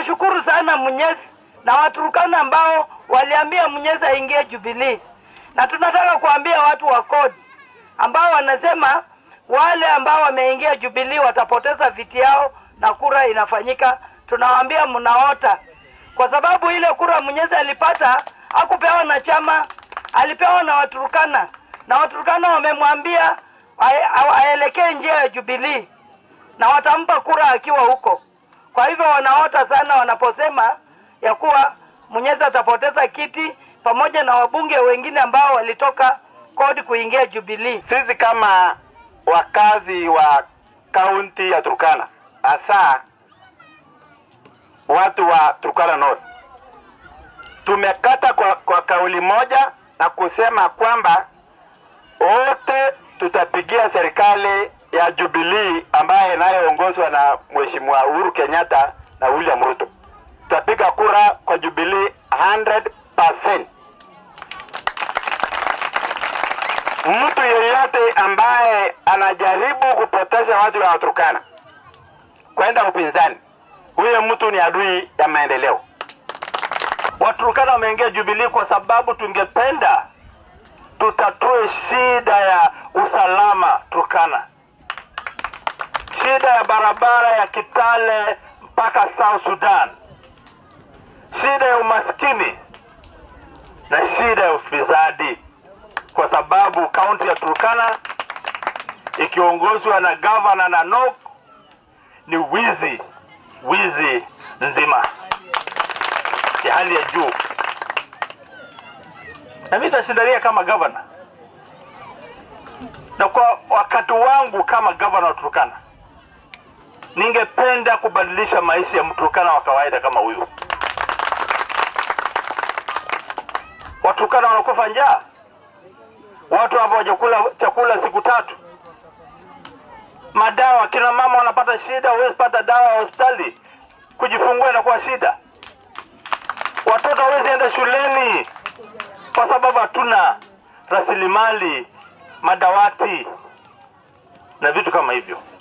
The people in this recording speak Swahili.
tunashukuru sana Munyes na Waturkana ambao waliambia Munyes aingie Jubilee. Na tunataka kuambia watu wa CORD ambao wanasema wale ambao wameingia Jubilee watapoteza viti yao na kura inafanyika. Tunawaambia mnaota. Kwa sababu ile kura Munyes alipata hakupewa na chama, alipewa na Waturkana. Na Waturkana wamemwambia aelekee njia ya Jubilee na watampa kura akiwa huko. Kwa hivyo wanaota sana wanaposema ya kuwa Munyes atapoteza kiti pamoja na wabunge wengine ambao walitoka CORD kuingia Jubilee. Sisi kama wakazi wa kaunti ya Turkana, hasa watu wa Turkana North, tumekata kwa kauli moja na kusema kwamba wote tutapigia serikali ya Jubilee ambaye inayoongozwa na Mheshimiwa Uhuru Kenyatta na William Ruto. Tutapiga kura kwa Jubilee 100%. Mtu yeyote ambaye anajaribu kupoteza watu wa Turkana kwenda upinzani, huyo mtu ni adui ya maendeleo. Waturkana wameingia Jubilee kwa sababu tungependa tutatue shida ya usalama Turkana. Shida ya barabara ya Kitale mpaka South Sudan. Shida ya umaskini na shida ya ufisadi. Kwa sababu kaunti ya Turkana ikiongozwa na Governor Nanok ni wizi nzima ya hali ya juu. Na mimi nitashindalia kama governor. Na kwa wakati wangu kama governor wa Turkana, ningependa kubadilisha maisha ya Mturkana wa kawaida kama huyu. Waturkana wanakufa njaa. Watu ambao hawajakula chakula siku 3. Madawa, kina mama wanapata shida, hawezi pata dawa ya hospitali. Kujifungua inakuwa shida. Watoto hawezi enda shuleni kwa sababu hatuna rasilimali, madawati na vitu kama hivyo.